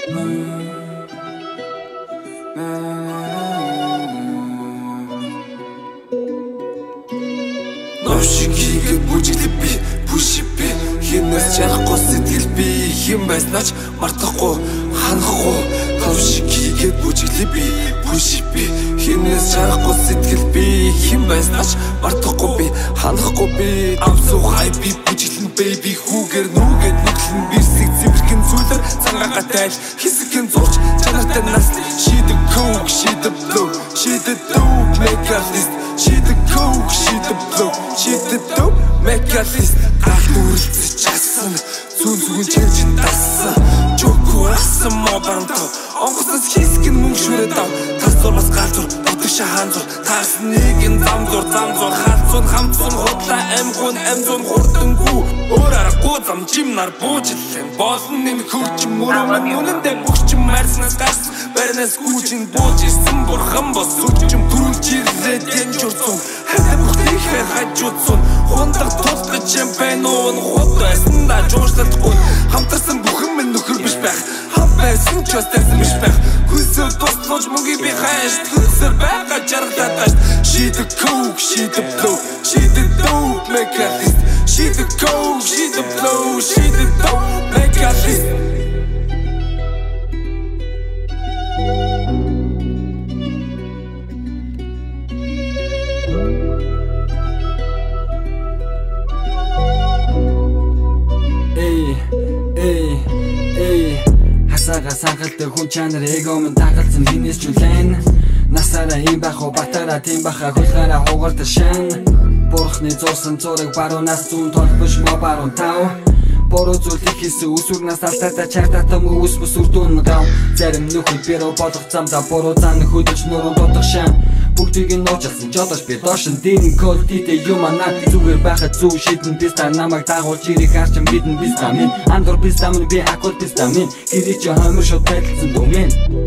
Новшигийг бүжиглээ би бүши би хинээс чарахгүй сэтгэл би хэм байснаач мартахгүй ханахгүй новшигийг бүжиглээ би бүши би хинээс чарахгүй сэтгэл би хэм байснаач мартахгүй би ханахгүй би амсуу хай би бүжиглэн baby хүүгээр нүгэд нүглэн бирсэг зэвэрхэн зүйлэр цангаага тайл хэсэгэн зурч чанартай наслыг she the coke she the blow she the dope make a list she the coke she the blow she the dope make a list гал үрэлцэж часан зүүн зүгэн чэнжин тассан чөкөө асан мобанто онгоцоос хэсгэн мөнгө шүрээд ав тас зурмас галзур бүтэг шаханзур таас нэгэн замзур халцун хамцун худлаа амгун амзун хурдангүү өөр аргагүй зам жимнар буужиллэн болно энэ хөрчм мөрөмөн үнэндээ бүгчм марснаас гарсан барнаас гүүжин бууж ирсэн бурхан бос сүчм төрүүлж ирлээ дэнжурцун хатаа бүхнийхээ хажуудсан хундаг тулгаж шампань уун хутайсан да жуурсалгүй хамтарсан бүхэн минь нөхөр биш байх хам байсан ч бас тайсан биш байх хүсэл туслаж мөнгө би хайш хүсэл байгаа жаргалаад she the coke she the blow she the dope make a list she the coke she the blow she the dope make a list Хасаага сангалтай хүн чанар эго минь тагалцсан хинээс ч үлэн насаараа юм байх уу батараа тийм баха хулгаараа хугардаг шин Бурхны зурсан зураг баруунаас зүүн толбош мо баруун тав Бороо зүйл хийсэн үсвэрнээс алтартаа чартаа мөс бүсүрдүүн гав зарим нөхөд бэрөө бодох замдаа бороо зан хөдөж нуруу дутах шин бүгдийг нь нууцсан жодож би дошин дин колтитэй юм анаа зүгээр байхад зүг шидэн бис та намайг дагуулж ирэх арчим бидэн бис та минь андор бис та минь би акул бис та минь гэрээ чи хомир шууд тайлцсан дүнген